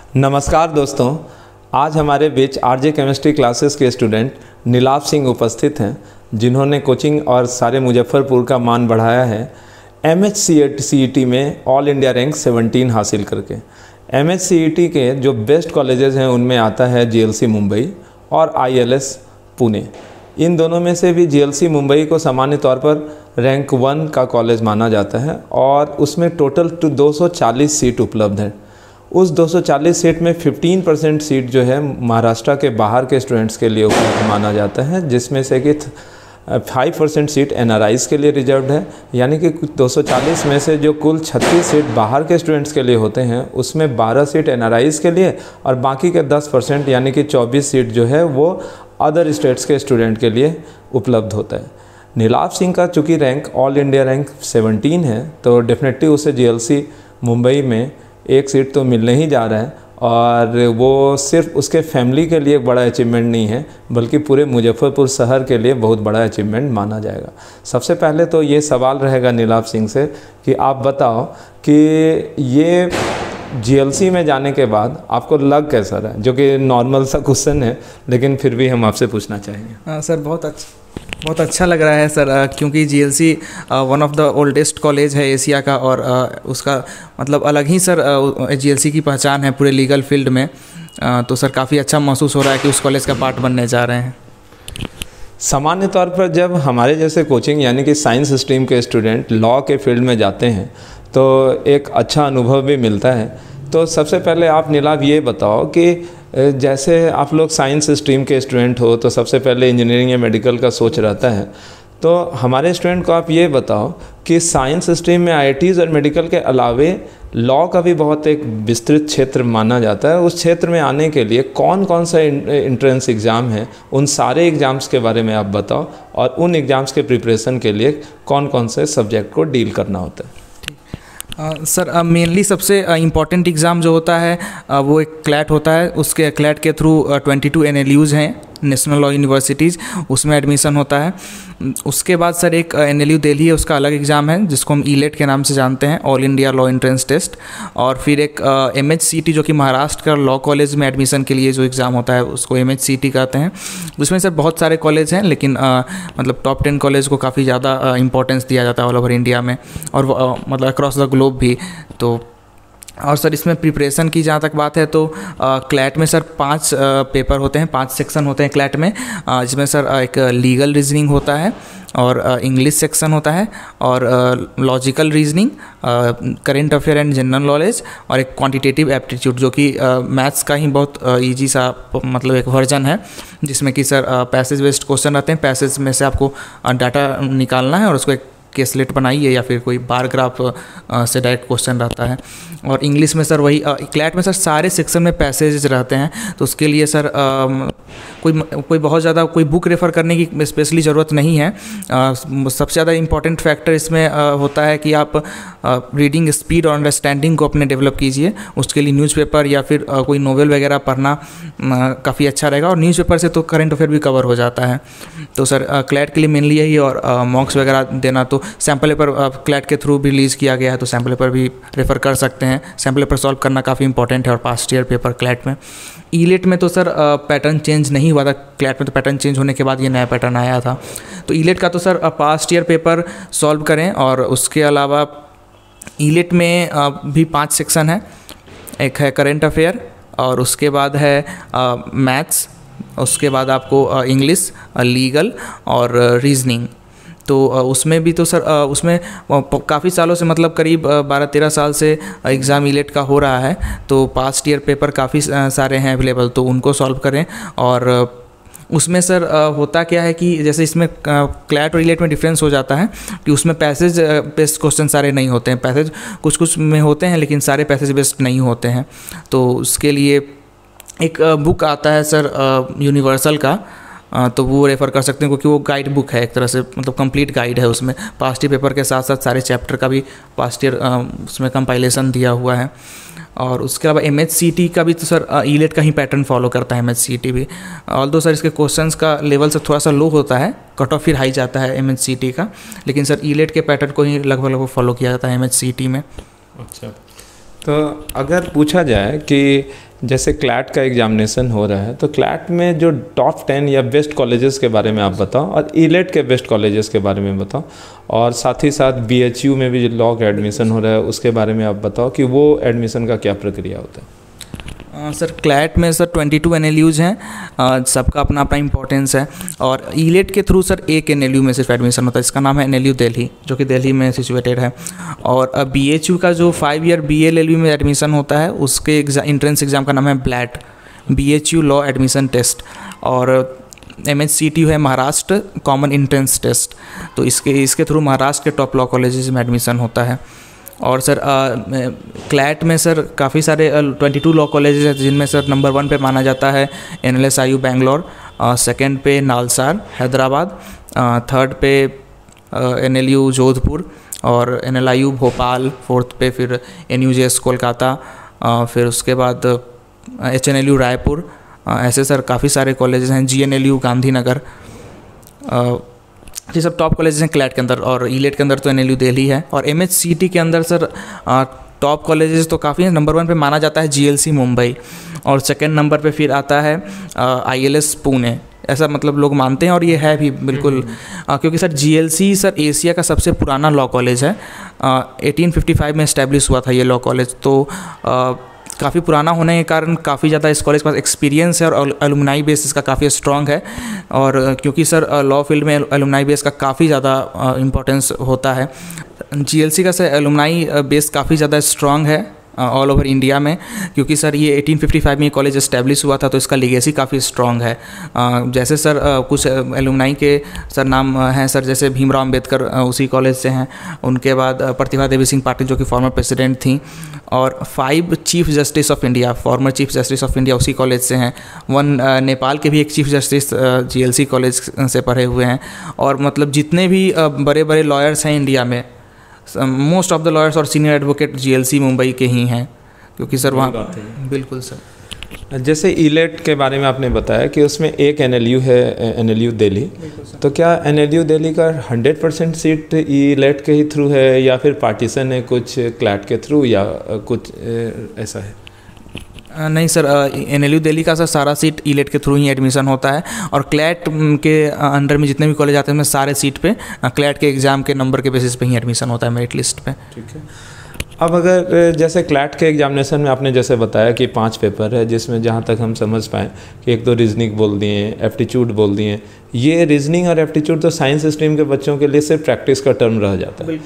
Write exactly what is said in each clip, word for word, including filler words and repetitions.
नमस्कार दोस्तों, आज हमारे बीच आरजे केमिस्ट्री क्लासेस के स्टूडेंट नीलाभ सिंह उपस्थित हैं, जिन्होंने कोचिंग और सारे मुजफ्फरपुर का मान बढ़ाया है M H C E T में ऑल इंडिया रैंक सत्रह हासिल करके। M H C E T के जो बेस्ट कॉलेजेस हैं उनमें आता है जी एल सी मुंबई और आई एल एस पुणे। इन दोनों में से भी जी एल सी मुंबई को सामान्य तौर पर रैंक वन का कॉलेज माना जाता है और उसमें टोटल दो सौ चालीस सीट उपलब्ध है। उस दो सौ चालीस सीट में पंद्रह परसेंट सीट जो है महाराष्ट्र के बाहर के स्टूडेंट्स के लिए उपलब्ध माना जाता है, जिसमें से कि पाँच percent seat N R Is के लिए रिजर्व्ड है। यानी कि दो सौ चालीस में से जो कुल छत्तीस सीट बाहर के स्टूडेंट्स के लिए होते हैं उसमें बारह सीट एन आर आईज़ के लिए और बाकी के दस परसेंट यानी कि चौबीस सीट जो है वो अदर स्टेट्स के स्टूडेंट के लिए उपलब्ध होता है। नीलाभ सिंह का चूँकि रैंक ऑल इंडिया रैंक सत्रह है तो डेफिनेटली उसे जी एल सी मुंबई में एक सीट तो मिलने ही जा रहा है और वो सिर्फ उसके फैमिली के लिए एक बड़ा अचीवमेंट नहीं है बल्कि पूरे मुजफ्फरपुर शहर के लिए बहुत बड़ा अचीवमेंट माना जाएगा। सबसे पहले तो ये सवाल रहेगा नीलाभ सिंह से कि आप बताओ कि ये जी एल सी में जाने के बाद आपको लग कैसा रहा है, जो कि नॉर्मल सा क्वेश्चन है लेकिन फिर भी हम आपसे पूछना चाहेंगे। हाँ सर, बहुत अच्छा बहुत अच्छा लग रहा है सर, क्योंकि G L C one of the oldest college है एशिया का और उसका मतलब अलग ही सर जी एल सी की पहचान है पूरे लीगल फील्ड में। तो सर काफ़ी अच्छा महसूस हो रहा है कि उस कॉलेज का पार्ट बनने जा रहे हैं। सामान्य तौर पर जब हमारे जैसे कोचिंग यानी कि साइंस स्ट्रीम के स्टूडेंट लॉ के फील्ड में जाते हैं तो एक अच्छा अनुभव भी मिलता है। तो सबसे पहले आप नीलाभ ये बताओ कि जैसे आप लोग साइंस स्ट्रीम के स्टूडेंट हो तो सबसे पहले इंजीनियरिंग या मेडिकल का सोच रहता है, तो हमारे स्टूडेंट को आप ये बताओ कि साइंस स्ट्रीम में आई आई टीज़ और मेडिकल के अलावे लॉ का भी बहुत एक विस्तृत क्षेत्र माना जाता है। उस क्षेत्र में आने के लिए कौन कौन सा इंट्रेंस एग्ज़ाम है, उन सारे एग्ज़ाम्स के बारे में आप बताओ और उन एग्ज़ाम्स के प्रिपरेशन के लिए कौन कौन से सब्जेक्ट को डील करना होता है। Uh, सर मेनली uh, सबसे इम्पॉर्टेंट uh, एग्ज़ाम जो होता है uh, वो एक क्लैट होता है। उसके क्लैट के through twenty two N L Us हैं, नेशनल लॉ यूनिवर्सिटीज़, उसमें एडमिशन होता है। उसके बाद सर एक एन एल यू दिल्ली है, उसका अलग एग्ज़ाम है जिसको हम ई लेट के नाम से जानते हैं, all India law entrance test. और फिर एक M H C E T जो कि महाराष्ट्र का लॉ कॉलेज में एडमिशन के लिए जो एग्ज़ाम होता है उसको M H C E T कहते हैं। उसमें सर बहुत सारे कॉलेज हैं लेकिन uh, मतलब टॉप टेन कॉलेज को काफ़ी ज़्यादा इंपॉर्टेंस दिया जाता है ऑल ओवर इंडिया में और uh, मतलब अक्रॉस द ग्लोब भी। तो और सर इसमें प्रिपरेशन की जहाँ तक बात है तो क्लैट में सर पांच आ, पेपर होते हैं, पांच सेक्शन होते हैं क्लैट में, जिसमें सर एक लीगल रीजनिंग होता है और इंग्लिश सेक्शन होता है और logical reasoning, current affair and general knowledge और एक क्वांटिटेटिव एप्टीट्यूड जो कि मैथ्स का ही बहुत ईजी सा मतलब एक वर्जन है, जिसमें कि सर पैसेज बेस्ड क्वेश्चन रहते हैं। पैसेज में से आपको डाटा निकालना है और उसको एक केसलेट बनाइए या फिर कोई बार ग्राफ से डायरेक्ट क्वेश्चन रहता है। और इंग्लिश में सर वही क्लैट में सर सारे सेक्शन में पैसेज रहते हैं, तो उसके लिए सर आ, कोई कोई बहुत ज़्यादा कोई बुक रेफ़र करने की स्पेशली ज़रूरत नहीं है। आ, सबसे ज़्यादा इम्पॉर्टेंट फैक्टर इसमें आ, होता है कि आप रीडिंग स्पीड और अंडरस्टैंडिंग को अपने डेवलप कीजिए। उसके लिए न्यूज़पेपर या फिर आ, कोई नोवेल वगैरह पढ़ना काफ़ी अच्छा रहेगा और न्यूज़पेपर से तो करंट अफेयर भी कवर हो जाता है। तो सर क्लैट के लिए मेनली यही और मॉक्स वगैरह देना, तो सैम्पल पेपर क्लैट के थ्रू भी रिलीज़ किया गया है तो सैम्पल पेपर भी रेफ़र कर सकते हैं। सैम्पल पेपर सॉल्व करना काफ़ी इंपॉर्टेंट है और पास्ट ईयर पेपर क्लैट में। ई लेट में तो सर पैटर्न चेंज नहीं हुआ था, क्लैट में तो पैटर्न चेंज होने के बाद ये नया पैटर्न आया था। तो ई लेट का तो sir past year paper solve करें और उसके अलावा ई लेट में भी पाँच सेक्शन है, एक है करेंट अफेयर और उसके बाद है मैथ्स, उसके बाद आपको इंग्लिश, लीगल और रीजनिंग। तो उसमें भी तो सर उसमें काफ़ी सालों से मतलब करीब बारह तेरह साल से एग्ज़ाम ई लेट का हो रहा है, तो पास्ट ईयर पेपर काफ़ी सारे हैं अवेलेबल, तो उनको सॉल्व करें। और उसमें सर होता क्या है कि जैसे इसमें क्लैट और ई लेट में डिफरेंस हो जाता है कि उसमें पैसेज बेस्ड क्वेश्चन सारे नहीं होते हैं, पैसेज कुछ कुछ में होते हैं लेकिन सारे पैसेज बेस्ड नहीं होते हैं। तो उसके लिए एक बुक आता है सर यूनिवर्सल का, तो वो रेफ़र कर सकते हैं क्योंकि वो गाइड बुक है एक तरह से, मतलब कंप्लीट गाइड है। उसमें पास्ट ईयर पेपर के साथ साथ सारे चैप्टर का भी पास्ट ईयर उसमें कंपाइलेशन दिया हुआ है। और उसके अलावा M H C E T का भी तो सर ई लेट का ही पैटर्न फॉलो करता है M H C E T भी, ऑल्दो सर इसके क्वेश्चंस का लेवल से थोड़ा सा लो होता है, कट ऑफ फिर हाई जाता है M H C E T का, लेकिन सर ई लेट के पैटर्न को ही लगभग लगभग फॉलो किया जाता है M H C E T में। अच्छा, तो अगर पूछा जाए कि जैसे क्लैट का एग्जामिनेशन हो रहा है, तो क्लैट में जो टॉप टेन या बेस्ट कॉलेजेस के बारे में आप बताओ, और ईलेट के बेस्ट कॉलेजेस के बारे में बताओ, और साथ ही साथ बीएचयू में भी जो लॉ का एडमिशन हो रहा है उसके बारे में आप बताओ कि वो एडमिशन का क्या प्रक्रिया होता है। Uh, सर क्लैट में सर बाईस एन एल यूज़ हैं, uh, सबका अपना अपना इंपॉर्टेंस है। और ईलेट के थ्रू सर एक एन एल यू में सिर्फ एडमिशन होता है, इसका नाम है एन एल यू दिल्ली, जो कि दिल्ली में सिचुएटेड है। और बी एच यू का जो five year B L L U में एडमिशन होता है, उसके एग्जाम इंट्रेंस एग्ज़ाम का नाम है BLAT, B H U law admission test. और एम एच सी टी है महाराष्ट्र कॉमन इंट्रेंस टेस्ट, तो इसके इसके थ्रू महाराष्ट्र के टॉप लॉ कॉलेजेस में एडमिशन होता है। और सर क्लैट में सर काफ़ी सारे बाईस लॉ कॉलेजेस हैं, जिनमें सर नंबर वन पे माना जाता है N L S I U Bangalore, second पे नालसार हैदराबाद, थर्ड पे एन एल यू जोधपुर, और N L I U Bhopal fourth पे, फिर N U J S Kolkata, फिर उसके बाद H N L U Raipur. ऐसे सर काफ़ी सारे कॉलेजेस हैं, G N L U Gandhinagar. ये सब टॉप कॉलेजेस हैं क्लैट के अंदर। और ईलेट के अंदर तो एन एल यू दिल्ली है। और एम एच सी टी के अंदर सर टॉप कॉलेजेस तो काफ़ी हैं। नंबर वन पे माना जाता है जी एल सी मुंबई, और सेकंड नंबर पे फिर आता है आई एल एस पुणे, ऐसा मतलब लोग मानते हैं, और ये है भी बिल्कुल, आ, क्योंकि sir G L C sir Asia का सबसे पुराना लॉ कॉलेज है। एटीन फिफ्टी फाइव में इस्टेब्लिश हुआ था ये लॉ कॉलेज, तो आ, काफ़ी पुराना होने के कारण काफ़ी ज़्यादा इस कॉलेज के पास एक्सपीरियंस है, और एलुमनाई बेस इसका काफ़ी स्ट्रॉन्ग है। और क्योंकि सर लॉ फील्ड में एलुमनाई बेस का काफ़ी ज़्यादा इम्पोर्टेंस होता है, जीएलसी का सर एलुमनाई बेस काफ़ी ज़्यादा स्ट्रॉन्ग है ऑल ओवर इंडिया में, क्योंकि सर ये एटीन फिफ्टी फाइव में ये कॉलेज इस्टेब्लिश हुआ था, तो इसका लीगेसी काफ़ी स्ट्रॉन्ग है। uh, जैसे सर uh, कुछ एलुमनाई के सर नाम हैं सर, जैसे भीमराव अम्बेडकर uh, उसी कॉलेज से हैं, उनके बाद uh, प्रतिभा देवी सिंह पाटिल जो कि फॉर्मर प्रेसिडेंट थी, और five chief justice of India, former chief justice of India उसी कॉलेज से हैं। वन uh, नेपाल के भी एक चीफ जस्टिस जीएलसी कॉलेज से पढ़े हुए हैं। और मतलब जितने भी uh, बड़े बड़े लॉयर्स हैं इंडिया में, मोस्ट ऑफ द लॉयर्स और सीनियर एडवोकेट जीएलसी मुंबई के ही हैं, क्योंकि सर वहाँ बिल्कुल सर। जैसे ईलेट के बारे में आपने बताया कि उसमें एक एनएलयू है, एनएलयू दिल्ली, तो क्या एनएलयू दिल्ली का हंड्रेड परसेंट सीट ईलेट के ही थ्रू है, या फिर पार्टीशन है कुछ क्लैट के थ्रू, या कुछ ऐसा है? नहीं सर, एनएलयू दिल्ली का सर सारा सीट ईलेट के थ्रू ही एडमिशन होता है, और क्लैट के अंडर में जितने भी कॉलेज आते हैं उसमें सारे सीट पे क्लैट के एग्ज़ाम के नंबर के बेसिस पे ही एडमिशन होता है, मेरिट लिस्ट पे। ठीक है। अब अगर जैसे क्लैट के एग्जामिनेशन में आपने जैसे बताया कि पांच पेपर है, जिसमें जहाँ तक हम समझ पाएँ कि एक तो रीजनिंग बोल दिए, एप्टीट्यूड बोल दिए। ये रीजनिंग और एप्टीट्यूड तो साइंस स्ट्रीम के बच्चों के लिए सिर्फ प्रैक्टिस का टर्म रह जाता है,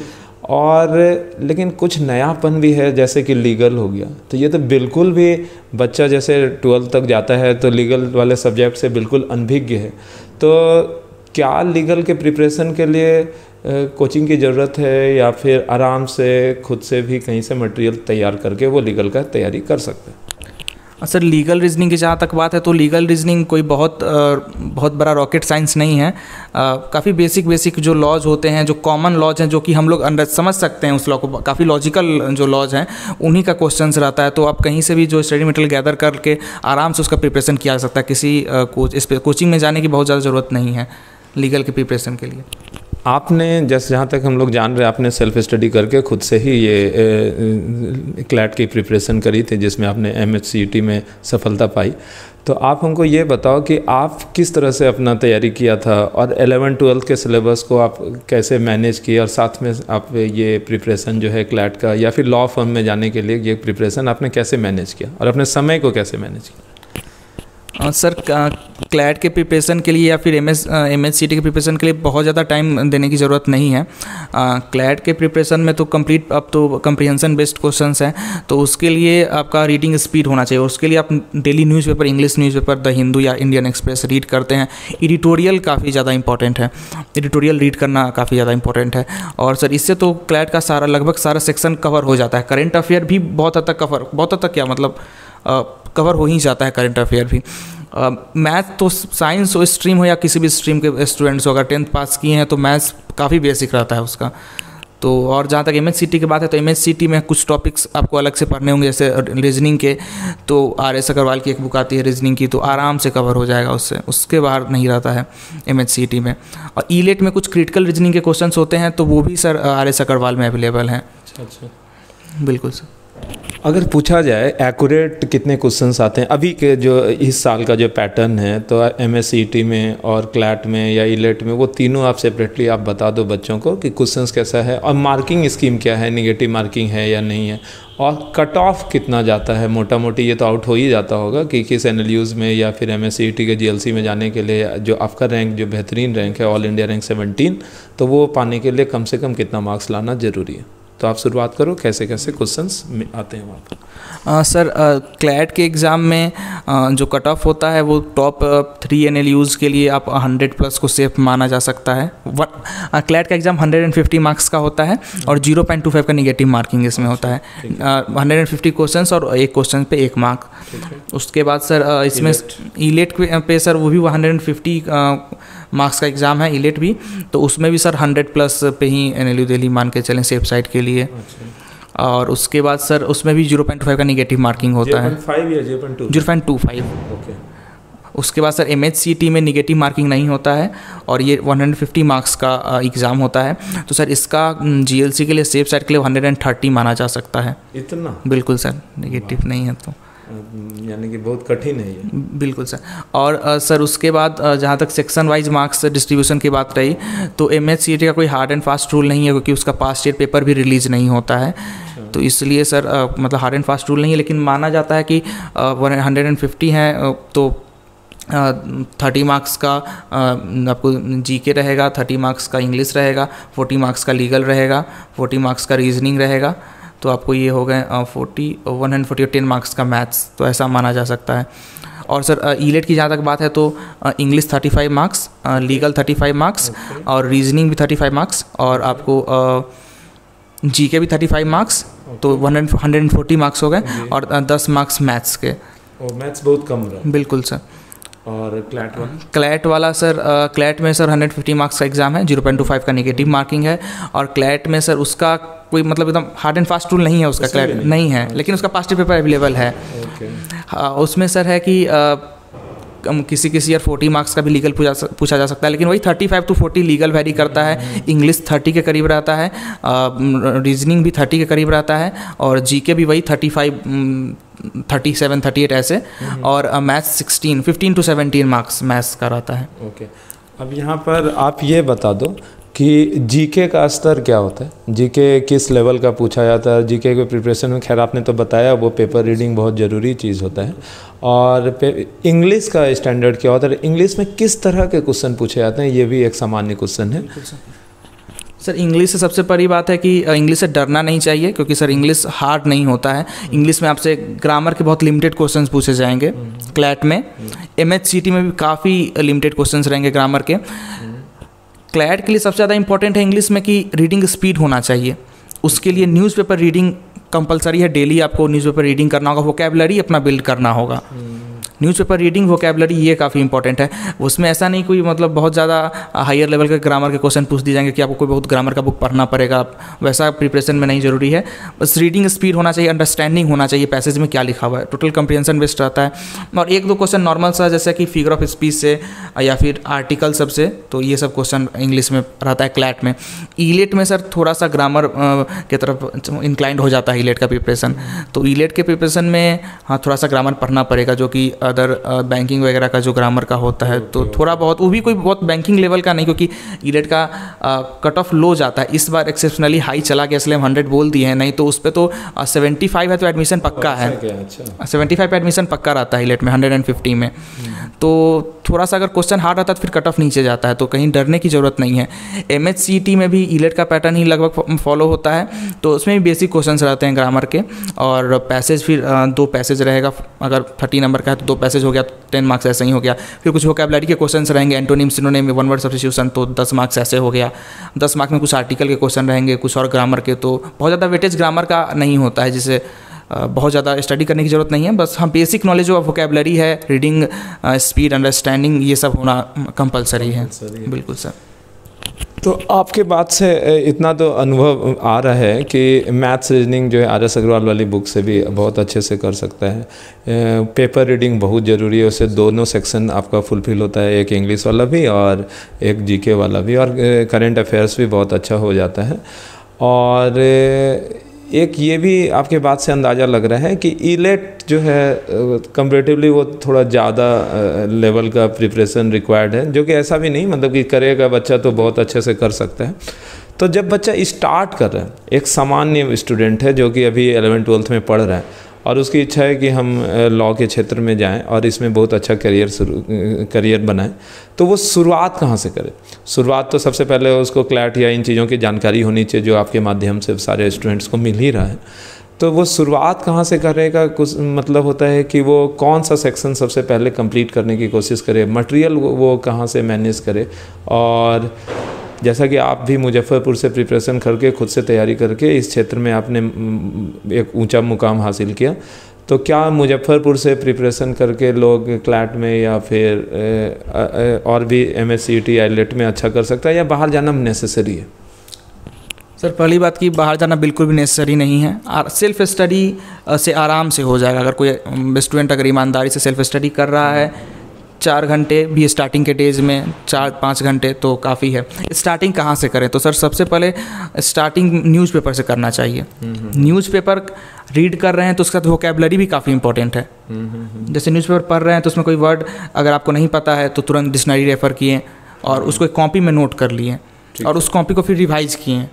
और लेकिन कुछ नयापन भी है, जैसे कि लीगल हो गया, तो ये तो बिल्कुल भी बच्चा जैसे ट्वेल्थ तक जाता है तो लीगल वाले सब्जेक्ट से बिल्कुल अनभिज्ञ है। तो क्या लीगल के प्रिपरेशन के लिए कोचिंग की ज़रूरत है, या फिर आराम से खुद से भी कहीं से मटेरियल तैयार करके वो लीगल का तैयारी कर सकते हैं? सर लीगल रीजनिंग की जहाँ तक बात है, तो लीगल रीजनिंग कोई बहुत बहुत बड़ा रॉकेट साइंस नहीं है। काफ़ी बेसिक बेसिक जो लॉज होते हैं, जो कॉमन लॉज हैं, जो कि हम लोग अंडर समझ सकते हैं उस लॉ को, काफ़ी लॉजिकल जो लॉज हैं उन्हीं का क्वेश्चंस रहता है। तो आप कहीं से भी जो स्टडी मटेरियल गैदर करके आराम से उसका प्रिपरेशन किया जा सकता है। किसी कोच इस पर कोचिंग में जाने की बहुत ज़्यादा ज़रूरत नहीं है लीगल के प्रिपरेशन के लिए। आपने जैसे जहाँ तक हम लोग जान रहे हैं, आपने सेल्फ स्टडी करके खुद से ही ये क्लैट की प्रिपरेशन करी थी, जिसमें आपने M H C E T में सफलता पाई। तो आप हमको ये बताओ कि आप किस तरह से अपना तैयारी किया था, और एलेवन ट्वेल्थ के सिलेबस को आप कैसे मैनेज किए, और साथ में आप ये प्रिपरेशन जो है क्लैट का या फिर लॉ फर्म में जाने के लिए ये प्रिपरेशन आपने कैसे मैनेज किया, और अपने समय को कैसे मैनेज किया? सर क्लैट के प्रिपरेशन के लिए या फिर M S M H C T के प्रिपरेशन के लिए बहुत ज़्यादा टाइम देने की ज़रूरत नहीं है। क्लैट के प्रिपरेशन में तो कंप्लीट अब तो कम्प्रीहेंशन बेस्ड क्वेश्चंस हैं, तो उसके लिए आपका रीडिंग स्पीड होना चाहिए। उसके लिए आप daily newspaper, English newspaper the Hindu या इंडियन एक्सप्रेस रीड करते हैं। एडिटोरियल काफ़ी ज़्यादा इंपॉर्टेंट है, एडिटोरियल रीड करना काफ़ी ज़्यादा इंपॉर्टेंट है। और सर इससे तो क्लैट का सारा लगभग सारा सेक्शन कवर हो जाता है। करेंट अफेयर भी बहुत हद तक कवर बहुत हद तक क्या मतलब कवर हो ही जाता है करेंट अफेयर भी। मैथ uh, तो साइंस हो स्ट्रीम हो या किसी भी स्ट्रीम के स्टूडेंट्स हो, अगर टेंथ पास किए हैं तो मैथ्स काफ़ी बेसिक रहता है उसका। तो और जहाँ तक एम एच सी टी की बात है, तो एम एच सी टी में कुछ टॉपिक्स आपको अलग से पढ़ने होंगे, जैसे रीजनिंग के, तो आर एस अग्रवाल की एक बुक आती है रीजनिंग की, तो आराम से कवर हो जाएगा उससे, उसके बाहर नहीं रहता है एम एच सी टी में। और ई लेट में कुछ क्रिटिकल रीजनिंग के क्वेश्चन होते हैं, तो वो भी सर आर एस अग्रवाल में अवेलेबल हैं। अच्छा अच्छा, बिल्कुल सर। अगर पूछा जाए एक्यूरेट कितने क्वेश्चंस आते हैं अभी के जो इस साल का जो पैटर्न है, तो M S C E T में और क्लैट में या इलेट में, वो तीनों आप सेपरेटली आप बता दो बच्चों को कि क्वेश्चंस कैसा है और मार्किंग स्कीम क्या है, निगेटिव मार्किंग है या नहीं है, और कट ऑफ कितना जाता है मोटा मोटी। ये तो आउट हो ही जाता होगा कि किस एन एल यूज़ में या फिर M S C E T के जी एल सी में जाने के लिए जो आपका रैंक जो बेहतरीन रैंक है ऑल इंडिया रैंक सेवनटीन, तो वो पाने के लिए कम से कम कितना मार्क्स लाना ज़रूरी है। तो आप शुरुआत करो, कैसे कैसे क्वेश्चंस आते हैं वहाँ पर। आ, सर क्लैट के एग्ज़ाम में आ, जो कट ऑफ होता है वो top three N L Us के लिए आप हंड्रेड प्लस को सेफ माना जा सकता है। क्लैट का exam hundred and fifty marks का होता है और जीरो पॉइंट टू फाइव का निगेटिव मार्किंग इसमें होता है। हंड्रेड एंड फिफ्टी क्वेश्चन और एक क्वेश्चन पे एक मार्क। उसके बाद सर आ, इसमें इलेट पे सर वो भी हंड्रेड एंड फिफ्टी मार्क्स का एग्ज़ाम है इलेट भी, तो उसमें भी सर हंड्रेड प्लस पे ही एन एल यू दिल्ली मान के चलें सेफ साइड के लिए। और उसके बाद सर उसमें भी जीरो पॉइंट फाइव का निगेटिव मार्किंग होता है, जीरो पॉइंट टू फाइव। उसके बाद sir M H C T में निगेटिव मार्किंग नहीं होता है और ये वन हंड्रेड फिफ्टी मार्क्स का एग्ज़ाम होता है। तो सर इसका जी एल सी के लिए सेफ साइड के लिए वन हंड्रेड थर्टी माना जा सकता है। इतना? बिल्कुल सर, निगेटिव नहीं है तो यानी कि बहुत कठिन है ये। बिल्कुल सर। और आ, सर उसके बाद जहाँ तक सेक्शन वाइज मार्क्स डिस्ट्रीब्यूशन की बात रही, तो एम एच सी टी का कोई हार्ड एंड फास्ट रूल नहीं है क्योंकि उसका पास्ट ईयर पेपर भी रिलीज़ नहीं होता है। तो इसलिए सर आ, मतलब हार्ड एंड फास्ट रूल नहीं है, लेकिन माना जाता है कि वन हंड्रेड एंड फिफ्टी है तो थर्टी मार्क्स का आ, आपको जी के रहेगा, थर्टी मार्क्स का इंग्लिश रहेगा, फोर्टी मार्क्स का लीगल रहेगा, फोर्टी मार्क्स का रीजनिंग रहेगा। तो आपको ये हो गए फोर्टी वन हंड्रेड फोर्टी और टेन मार्क्स का मैथ्स, तो ऐसा माना जा सकता है। और सर ईलेट की जहाँ तक बात है तो English thirty five marks, legal thirty five marks और रीजनिंग भी थर्टी फाइव मार्क्स और आपको जी के भी थर्टी फाइव मार्क्स, तो वन हंड्रेड फोर्टी मार्क्स हो गए और दस मार्क्स मैथ्स के। मैथ्स बहुत कम रहा। बिल्कुल सर। और क्लैट वाला क्लैट वाला सर क्लैट में सर हंड्रेड फिफ्टी मार्क्स का एग्ज़ाम है, जीरो पॉइंट टू फाइव का नेगेटिव मार्किंग है। और क्लैट में सर उसका कोई मतलब एकदम हार्ड एंड फास्ट रूल नहीं है उसका, क्लैट नहीं, नहीं है, लेकिन उसका पास्ट पेपर अवेलेबल है। हाँ, उसमें सर है कि आ, किसी किसी ईयर फोर्टी मार्क्स का भी लीगल पूछा पूछा जा सकता है, लेकिन वही thirty five to forty legal vary करता है। इंग्लिश थर्टी के करीब रहता है, रीजनिंग भी थर्टी के करीब रहता है और जी के भी वही thirty five thirty seven thirty eight ऐसे, और maths sixteen fifteen to seventeen marks maths का रहता है। ओके, अब यहाँ पर आप ये बता दो कि जीके का स्तर क्या होता है, जीके किस लेवल का पूछा जाता है। जीके के प्रिपरेशन में खैर आपने तो बताया वो पेपर रीडिंग बहुत ज़रूरी चीज़ होता है। और इंग्लिश का स्टैंडर्ड क्या होता है, इंग्लिश में किस तरह के क्वेश्चन पूछे जाते हैं, ये भी एक सामान्य क्वेश्चन है। सर इंग्लिश से सबसे बड़ी बात है कि इंग्लिश से डरना नहीं चाहिए, क्योंकि सर इंग्लिश हार्ड नहीं होता है। इंग्लिश में आपसे ग्रामर के बहुत लिमिटेड क्वेश्चंस पूछे जाएंगे क्लैट में, एम एच सी टी में भी काफ़ी लिमिटेड क्वेश्चंस रहेंगे ग्रामर के। क्लैट के लिए सबसे ज़्यादा इंपॉर्टेंट है इंग्लिश में कि रीडिंग स्पीड होना चाहिए। उसके लिए न्यूज़पेपर रीडिंग कंपलसरी है, डेली आपको न्यूज़पेपर रीडिंग करना होगा, वोकैबुलरी अपना बिल्ड करना होगा। न्यूज़पेपर रीडिंग वोकैबुलरी ये काफ़ी इंपॉर्टेंट है। उसमें ऐसा नहीं कोई मतलब बहुत ज़्यादा हायर लेवल के ग्रामर के क्वेश्चन पूछ दिए जाएंगे कि आपको कोई बहुत ग्रामर का बुक पढ़ना पड़ेगा, वैसा प्रिपरेशन में नहीं ज़रूरी है। बस रीडिंग स्पीड होना चाहिए, अंडरस्टैंडिंग होना चाहिए पैसेज में क्या लिखा हुआ है, टोटल कंप्रिहेंशन बेस्ड रहता है। और एक दो क्वेश्चन नॉर्मल सा जैसे कि फिगर ऑफ स्पीच से या फिर आर्टिकल सब से, तो ये सब क्वेश्चन इंग्लिश में रहता है क्लैट में। ईलेट में सर थोड़ा सा ग्रामर की तरफ इंक्लाइंड हो जाता है ईलेट का प्रिपरेशन, तो ईलेट के प्रिपरेशन में हाँ थोड़ा सा ग्रामर पढ़ना पड़ेगा, जो कि अदर बैंकिंग वगैरह का जो ग्रामर का होता है, तो थोड़ा बहुत, वो भी कोई बहुत बैंकिंग लेवल का नहीं, क्योंकि ईलेट का कट ऑफ लो जाता है। इस बार एक्सेप्शनली हाई चला गया इसलिए हम हंड्रेड बोल दिए हैं, नहीं तो उस पर तो सेवेंटी फाइव है तो एडमिशन पक्का है। सेवेंटी फाइव एडमिशन पक्का रहता है ईलेट में हंड्रेड एंड फिफ्टी में। तो थोड़ा सा अगर क्वेश्चन हार्ड रहता है तो फिर कट ऑफ नीचे जाता है, तो कहीं डरने की ज़रूरत नहीं है। एम एच सी टी में भी ईलेट का पैटर्न ही लगभग फॉलो होता है, तो उसमें भी बेसिक क्वेश्चंस रहते हैं ग्रामर के, और पैसेज फिर दो पैसेज रहेगा, अगर थर्टी नंबर का है तो दो पैसेज हो गया, टेन मार्क्स ऐसे ही हो गया। फिर कुछ वोकैबुलरी के क्वेश्चंस रहेंगे, antonym synonym one word substitution, तो दस मार्क्स ऐसे हो गया। दस मार्क्स में कुछ आर्टिकल के क्वेश्चन रहेंगे, कुछ और ग्रामर के, तो बहुत ज़्यादा वेटेज ग्रामर का नहीं होता है, जिसे बहुत ज़्यादा स्टडी करने की ज़रूरत नहीं है। बस हम बेसिक नॉलेज जो वोकैबुलरी है, रीडिंग स्पीड, अंडरस्टैंडिंग, ये सब होना कंपलसरी है। बिल्कुल सर। तो आपके बात से इतना तो अनुभव आ रहा है कि मैथ्स रीजनिंग जो है आर एस अग्रवाल वाली बुक से भी बहुत अच्छे से कर सकता है। पेपर रीडिंग बहुत ज़रूरी है, उससे दोनों सेक्शन आपका फुलफिल होता है, एक इंग्लिश वाला भी और एक जीके वाला भी, और करंट अफेयर्स भी बहुत अच्छा हो जाता है। और एक ये भी आपके बात से अंदाज़ा लग रहा है कि ईलेट जो है कंपेरेटिवली वो थोड़ा ज़्यादा लेवल का प्रिपरेशन रिक्वायर्ड है, जो कि ऐसा भी नहीं, मतलब कि करेगा बच्चा तो बहुत अच्छे से कर सकता है। तो जब बच्चा स्टार्ट कर रहा है, एक सामान्य स्टूडेंट है जो कि अभी एलेवन ट्वेल्थ में पढ़ रहा है और उसकी इच्छा है कि हम लॉ के क्षेत्र में जाएं और इसमें बहुत अच्छा करियर शुरू करियर बनाएं, तो वो शुरुआत कहाँ से करे? शुरुआत तो सबसे पहले उसको क्लैट या इन चीज़ों की जानकारी होनी चाहिए जो आपके माध्यम से सारे स्टूडेंट्स को मिल ही रहा है। तो वो शुरुआत कहाँ से करेगा, कुछ मतलब होता है कि वो कौन सा सेक्शन सबसे पहले कंप्लीट करने की कोशिश करे, मटेरियल वो कहाँ से मैनेज करे। और जैसा कि आप भी मुजफ्फरपुर से प्रिपरेशन करके खुद से तैयारी करके इस क्षेत्र में आपने एक ऊंचा मुकाम हासिल किया, तो क्या मुजफ्फरपुर से प्रिपरेशन करके लोग क्लैट में या फिर और भी M S C E T AILET में अच्छा कर सकता है, या बाहर जाना नेसेसरी है? सर पहली बात कि बाहर जाना बिल्कुल भी नेसेसरी नहीं है। सेल्फ स्टडी से आराम से हो जाएगा। अगर कोई स्टूडेंट अगर ईमानदारी से सेल्फ स्टडी कर रहा है, चार घंटे भी स्टार्टिंग के डेज में, चार पाँच घंटे तो काफ़ी है। स्टार्टिंग कहाँ से करें? तो सर सबसे पहले स्टार्टिंग न्यूज़पेपर से करना चाहिए। न्यूज़पेपर रीड कर रहे हैं तो उसके साथ वोकेबलरी भी काफ़ी इंपॉर्टेंट है। जैसे न्यूज़पेपर पढ़ रहे हैं तो उसमें कोई वर्ड अगर आपको नहीं पता है तो तुरंत डिक्शनरी रेफ़र किए और उसको एक कॉपी में नोट कर लिए और उस कॉपी को फिर रिवाइज़ किए,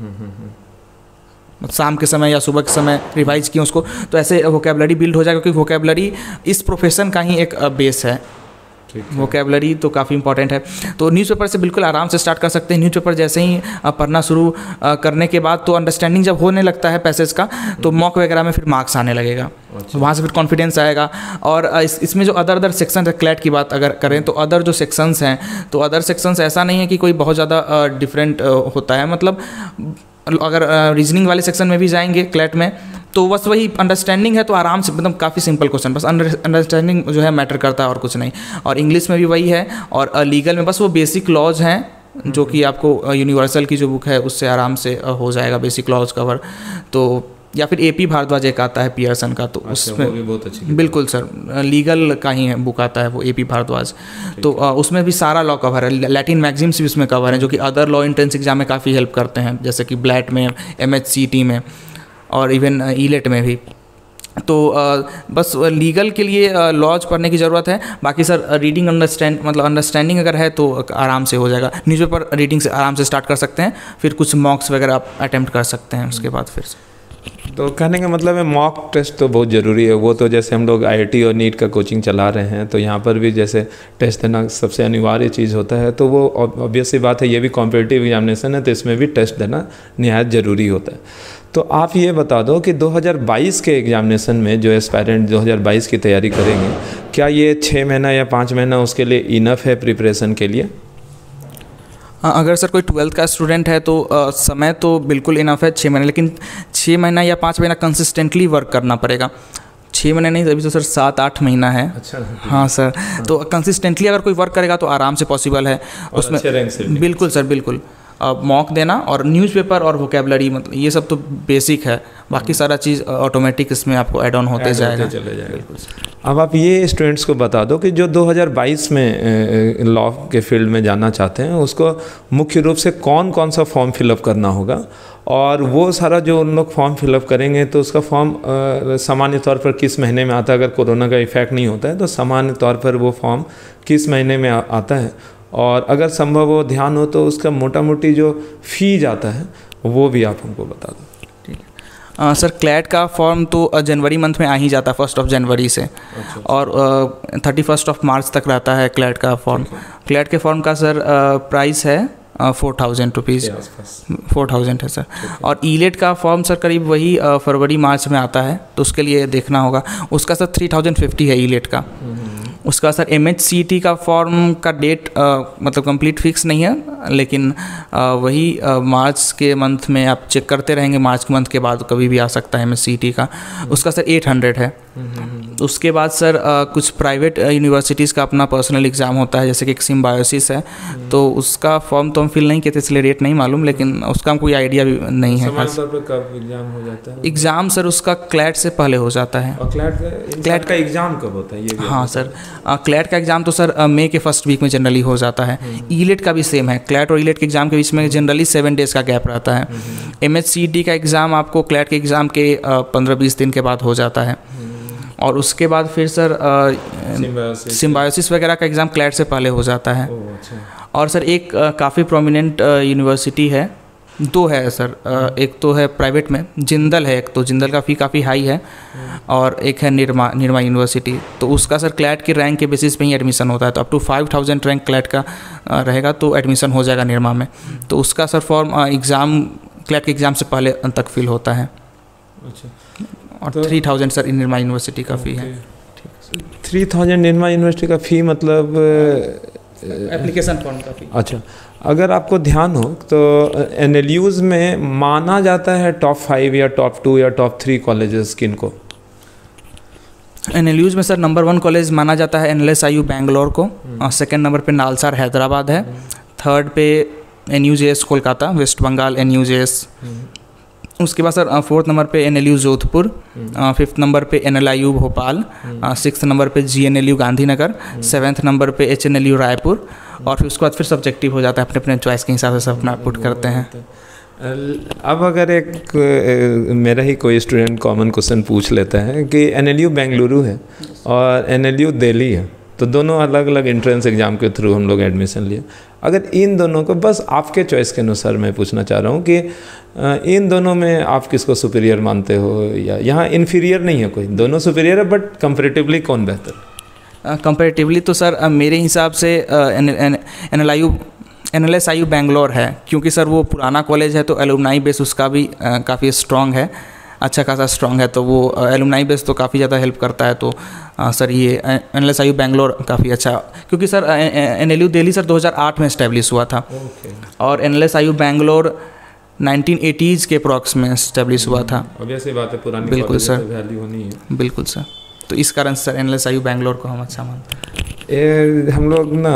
शाम के समय या सुबह के समय रिवाइज़ किए उसको, तो ऐसे वोकेबलरी बिल्ड हो जाएगा। क्योंकि वोकेबलरी इस प्रोफेशन का ही एक बेस है। वोकेबलरी तो काफ़ी इंपॉर्टेंट है। तो न्यूज़पेपर से बिल्कुल आराम से स्टार्ट कर सकते हैं। न्यूज़पेपर जैसे ही पढ़ना शुरू करने के बाद तो अंडरस्टैंडिंग जब होने लगता है पैसेज का, तो मॉक वगैरह में फिर मार्क्स आने लगेगा। अच्छा। वहाँ से फिर कॉन्फिडेंस आएगा। और इस, इसमें जो अदर अदर सेक्शन है, क्लैट की बात अगर करें तो अदर जो सेक्शंस हैं, तो अदर सेक्शंस ऐसा नहीं है कि कोई बहुत ज़्यादा डिफरेंट होता है। मतलब अगर रीजनिंग वाले सेक्शन में भी जाएंगे क्लैट में तो बस वही अंडरस्टैंडिंग है, तो आराम से, मतलब काफ़ी सिंपल क्वेश्चन, बस अंडरस्टैंडिंग जो है मैटर करता है और कुछ नहीं। और इंग्लिश में भी वही है। और लीगल में बस वो बेसिक लॉज हैं जो कि आपको यूनिवर्सल की जो बुक है उससे आराम से हो जाएगा बेसिक लॉज कवर। तो या फिर एपी भारद्वाज एक आता है पियर्सन का, तो उसमें भी बहुत अच्छी, बिल्कुल सर लीगल का ही है बुक आता है वो एपी भारद्वाज। तो उसमें भी सारा लॉ कवर है। लैटिन मैगजीम्स भी उसमें कवर है जो कि अदर लॉ एंट्रेंस एग्जाम में काफ़ी हेल्प करते हैं, जैसे कि ब्लैट में, एम एच सी टी में और इवन ईलेट में भी। तो बस लीगल के लिए लॉज पढ़ने की ज़रूरत है। बाकी सर रीडिंग अंडरस्टैंड मतलब अंडरस्टैंडिंग अगर है तो आराम से हो जाएगा। न्यूज़पेपर रीडिंग से आराम से स्टार्ट कर सकते हैं, फिर कुछ मॉक्स वगैरह आप अटैम्प्ट कर सकते हैं उसके बाद फिर से। तो कहने का मतलब है मॉक टेस्ट तो बहुत ज़रूरी है। वो तो जैसे हम लोग आईआईटी और नीट का कोचिंग चला रहे हैं तो यहाँ पर भी जैसे टेस्ट देना सबसे अनिवार्य चीज़ होता है। तो वो ऑब्वियस सी बात है, ये भी कॉम्पिटिटिव एग्जामिनेशन है तो इसमें भी टेस्ट देना निहायत ज़रूरी होता है। तो आप ये बता दो कि दो हज़ार बाईस के एग्जामिनेशन में जो एस्पायरेंट दो हज़ार बाईस की तैयारी करेंगे, क्या ये छः महीना या पाँच महीना उसके लिए इनफ है प्रिपरेशन के लिए? अगर सर कोई ट्वेल्थ का स्टूडेंट है तो आ, समय तो बिल्कुल इनफ है छः महीने, लेकिन छः महीना या पाँच महीना कंसिस्टेंटली वर्क करना पड़ेगा। छः महीने नहीं, अभी तो सर सात आठ महीना है। अच्छा। हाँ सर। हाँ। तो कंसिस्टेंटली अगर कोई वर्क करेगा तो आराम से पॉसिबल है उसमें। बिल्कुल सर बिल्कुल। मॉक देना और न्यूज़पेपर और वोकेबलरी, मतलब ये सब तो बेसिक है, बाकी सारा चीज़ ऑटोमेटिक इसमें आपको ऐड ऑन होते जाएगा। चले जाएगा। अब आप ये स्टूडेंट्स को बता दो कि जो दो हज़ार बाईस में लॉ के फील्ड में जाना चाहते हैं उसको मुख्य रूप से कौन कौन सा फॉर्म फिलअप करना होगा, और वो सारा जो उन लोग फॉर्म फिलअप करेंगे तो उसका फॉर्म सामान्य तौर पर किस महीने में आता है? अगर कोरोना का इफेक्ट नहीं होता है तो सामान्य तौर पर वो फॉर्म किस महीने में आ, आता है, और अगर संभव हो ध्यान हो तो उसका मोटा मोटी जो फी जाता है वो भी आप हमको बता दो। ठीक है सर। क्लैट का फॉर्म तो जनवरी मंथ में आ ही जाता है, फर्स्ट ऑफ जनवरी से। अच्छा। और थर्टी फर्स्ट ऑफ मार्च तक रहता है क्लैट का फॉर्म। क्लैट के फॉर्म का सर प्राइस है four thousand rupees, four thousand है सर। और ईलेट का फॉर्म सर करीब वही फरवरी मार्च में आता है, तो उसके लिए देखना होगा। उसका सर थ्री थाउजेंड फिफ्टी है ईलेट का। उसका sir M H C T का फॉर्म का डेट आ, मतलब कंप्लीट फिक्स नहीं है, लेकिन आ, वही आ, मार्च के मंथ में आप चेक करते रहेंगे, मार्च के मंथ के बाद कभी भी आ सकता है एम एच सी टी का। उसका सर एट हंड्रेड है। उसके बाद सर आ, कुछ प्राइवेट यूनिवर्सिटीज़ का अपना पर्सनल एग्ज़ाम होता है, जैसे कि एक सिम्बायोसिस है, तो उसका फॉर्म तो हम फिल नहीं किए थे इसलिए रेट नहीं मालूम, लेकिन उसका हम कोई आइडिया भी नहीं है। कब एग्जाम हो जाता है? एग्ज़ाम सर उसका क्लैट से पहले हो जाता है। और क्लैट क्लैट का एग्ज़ाम कब होता है ये? हाँ सर, क्लैट का एग्ज़ाम तो सर मई के फर्स्ट वीक में जनरली हो जाता है। ईलेट का भी सेम है, क्लैट और ईलेट के एग्ज़ाम के बीच में जनरली सेवन डेज़ का गैप रहता है। M H C E T का एग्ज़ाम आपको क्लैट के एग्ज़ाम के पंद्रह बीस दिन के बाद हो जाता है। और उसके बाद फिर सर सिम्बायोसिस वगैरह का एग्ज़ाम क्लैट से पहले हो जाता है। और सर एक काफ़ी प्रोमिनेंट यूनिवर्सिटी है, दो है सर, एक तो है प्राइवेट में जिंदल है, एक तो जिंदल का फ़ी काफ़ी हाई है, और एक है निर्मा निर्मा यूनिवर्सिटी। तो उसका सर क्लैट के रैंक के बेसिस पे ही एडमिशन होता है, तो up to five thousand rank CLAT का रहेगा तो एडमिशन हो जाएगा निर्मा में। तो उसका सर फॉर्म एग्ज़ाम क्लैट के एग्ज़ाम से पहले तक फिल होता है। अच्छा। और तो three thousand sir Nirma university का फ़ी है। थ्री थाउजेंड निर्मा यूनिवर्सिटी का फ़ी मतलब एप्लीकेशन फॉर्म का फ़ी। अच्छा, अगर आपको ध्यान हो तो एन एल यूज़ में माना जाता है टॉप फाइव या टॉप टू या टॉप थ्री कॉलेजेस किन को? एन एल यूज़ में सर नंबर वन कॉलेज माना जाता है N L S I U Bangalore को, और सेकेंड नंबर पे नालसार हैदराबाद है, थर्ड पे N U J S Kolkata west Bengal N U J S, उसके बाद सर फोर्थ नंबर पे N L U Jodhpur, fifth number पे N L I U Bhopal, six number पे G N L U Gandhinagar, seventh number पे H N L U Raipur, और फिर उसके बाद फिर सब्जेक्टिव हो जाता है, अपने अपने चॉइस के हिसाब से सब अपना पुट करते हैं। अब अगर एक मेरा ही कोई स्टूडेंट कॉमन क्वेश्चन पूछ लेता है कि एन एल यू बेंगलुरु है और एन एल यू दिल्ली है, तो दोनों अलग अलग एंट्रेंस एग्ज़ाम के थ्रू हम लोग एडमिशन लिए, अगर इन दोनों को बस आपके चॉइस के अनुसार मैं पूछना चाह रहा हूँ कि इन दोनों में आप किसको सुपीरियर मानते हो, या यहाँ इन्फीरियर नहीं है कोई, दोनों सुपीरियर है, बट कंपैरेटिवली कौन बेहतर? कंपैरेटिवली तो सर मेरे हिसाब से N L I U N L S I U Bangalore है, क्योंकि सर वो पुराना कॉलेज है तो एलुमनाई बेस उसका भी काफ़ी स्ट्रॉन्ग है, अच्छा खासा स्ट्रॉन्ग है, तो वो एलुमनाई बेस तो काफ़ी ज़्यादा हेल्प करता है। तो आ, सर ये N L S I U Bangalore काफ़ी अच्छा, क्योंकि sir N L U Delhi sir दो हज़ार आठ में इस्टेब्लिश हुआ था, okay. और N L S I U Bangalore nineteen eighties के अप्रॉक्स में इस्टेब्लिश हुआ था। ऑब्वियसली बात है, पुरानी बिल्कुल सर, वैल्यू होनी है। बिल्कुल सर, तो इस कारण sir N L S I U Bangalore को हम अच्छा मानते हैं। ए, हम लोग ना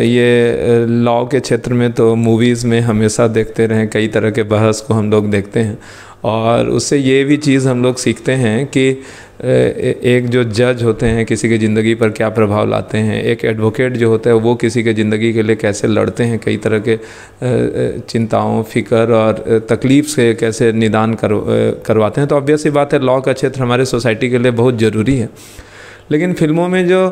ये लॉ के क्षेत्र में तो मूवीज़ में हमेशा देखते रहे, कई तरह के बहस को हम लोग देखते हैं, और उससे ये भी चीज़ हम लोग सीखते हैं कि एक जो जज होते हैं किसी की ज़िंदगी पर क्या प्रभाव लाते हैं, एक एडवोकेट जो होता है वो किसी के ज़िंदगी के लिए कैसे लड़ते हैं, कई तरह के चिंताओं, फ़िक्र और तकलीफ़ से कैसे निदान कर करवाते हैं। तो ऑब्वियस ही बात है, लॉ का क्षेत्र हमारे सोसाइटी के लिए बहुत ज़रूरी है। लेकिन फिल्मों में जो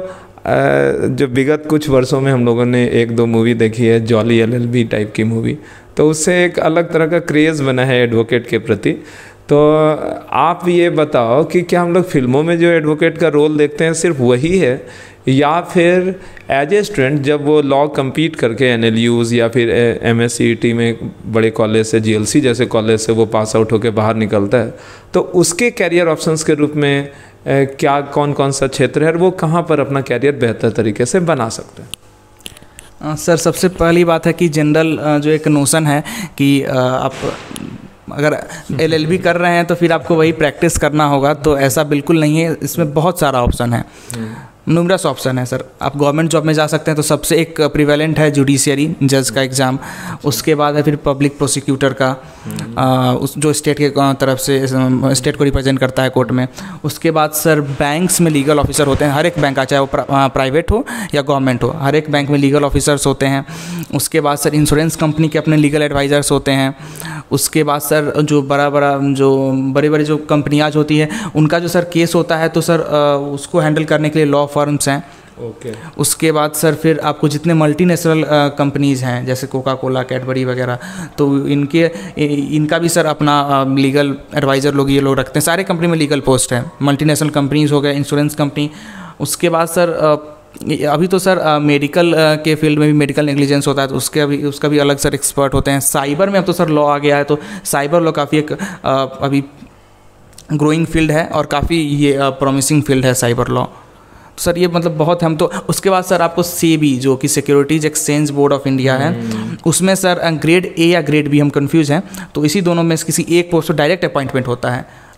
जो विगत कुछ वर्षों में हम लोगों ने एक दो मूवी देखी है, Jolly L L B type की मूवी, तो उससे एक अलग तरह का क्रेज़ बना है एडवोकेट के प्रति। तो आप ये बताओ कि क्या हम लोग फिल्मों में जो एडवोकेट का रोल देखते हैं सिर्फ वही है, या फिर एज ए स्टूडेंट जब वो लॉ कम्पीट करके एन एल यूज़ या फिर M S C E T में बड़े कॉलेज से, जी एल सी जैसे कॉलेज से वो पास आउट होकर बाहर निकलता है, तो उसके कैरियर ऑप्शंस के रूप में क्या कौन कौन सा क्षेत्र है और वो कहाँ पर अपना कैरियर बेहतर तरीके से बना सकते हैं? सर सबसे पहली बात है कि जनरल जो एक नोशन है कि आप अगर एल एल बी कर रहे हैं तो फिर आपको वही प्रैक्टिस करना होगा, तो ऐसा बिल्कुल नहीं है। इसमें बहुत सारा ऑप्शन है, न्यूमरस ऑप्शन है सर। आप गवर्नमेंट जॉब में जा सकते हैं, तो सबसे एक प्रिवेलेंट है जुडिशियरी जज का एग्ज़ाम, उसके बाद है फिर पब्लिक प्रोसिक्यूटर का, आ, उस जो स्टेट के तरफ से स्टेट को रिप्रेजेंट करता है कोर्ट में। उसके बाद सर बैंक्स में लीगल ऑफिसर होते हैं, हर एक बैंक का, चाहे वो प्राइवेट हो या गवर्नमेंट हो, हर एक बैंक में लीगल ऑफिसर्स होते हैं। उसके बाद सर इंश्योरेंस कंपनी के अपने लीगल एडवाइज़र्स होते हैं। उसके बाद सर जो बड़ा बड़ा जो बड़ी बड़ी जो कंपनियाँ होती है उनका जो सर केस होता है, तो सर उसको हैंडल करने के लिए लॉ फर्म्स हैं। Okay okay. उसके बाद सर फिर आपको जितने मल्टीनेशनल कंपनीज़ हैं जैसे कोका कोला, कैडबरी वगैरह, तो इनके इनका भी सर अपना लीगल एडवाइज़र लोग ये लोग रखते हैं। सारे कंपनी में लीगल पोस्ट है, मल्टीनेशनल कंपनीज़ हो गए, इंश्योरेंस कंपनी। उसके बाद सर अभी तो सर मेडिकल के फील्ड में भी मेडिकल नेग्लिजेंस होता है, तो उसके अभी उसका भी अलग सर एक्सपर्ट होते हैं। साइबर में अब तो सर लॉ आ गया है, तो साइबर लॉ काफ़ी एक अभी ग्रोइंग फील्ड है और काफ़ी ये प्रॉमिसिंग फील्ड है साइबर लॉ। तो सर ये मतलब बहुत हम तो उसके बाद सर आपको सेबी जो कि securities exchange board of India है, उसमें सर ग्रेड ए या ग्रेड बी हम कंफ्यूज हैं, तो इसी दोनों में किसी एक पोस्ट पर डायरेक्ट अपॉइंटमेंट होता है।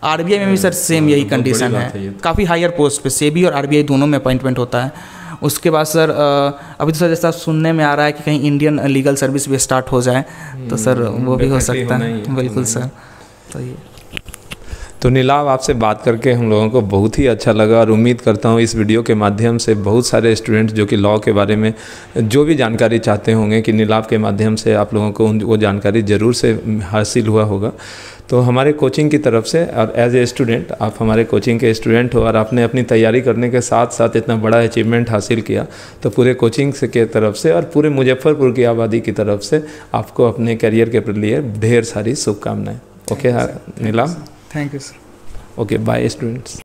आरबीआई में भी सर सेम यही कंडीशन है, काफ़ी हायर पोस्ट पे सेबी और आरबीआई दोनों में अपॉइंटमेंट होता है। उसके बाद सर अभी तो सर जैसा सुनने में आ रहा है कि कहीं इंडियन लीगल सर्विस भी स्टार्ट हो जाए, तो सर वो भी हो सकता है। बिल्कुल सर। तो ये तो नीलाभ, आपसे बात करके हम लोगों को बहुत ही अच्छा लगा और उम्मीद करता हूँ इस वीडियो के माध्यम से बहुत सारे स्टूडेंट्स जो कि लॉ के बारे में जो भी जानकारी चाहते होंगे कि नीलाभ के माध्यम से आप लोगों को वो जानकारी ज़रूर से हासिल हुआ होगा। तो हमारे कोचिंग की तरफ से और एज ए स्टूडेंट आप हमारे कोचिंग के स्टूडेंट हो और आपने अपनी तैयारी करने के साथ साथ इतना बड़ा अचीवमेंट हासिल किया, तो पूरे कोचिंग से के तरफ से और पूरे मुजफ्फरपुर की आबादी की तरफ से आपको अपने करियर के लिए ढेर सारी शुभकामनाएँ। Okay Neelabh, thank you sir. Okay bye students.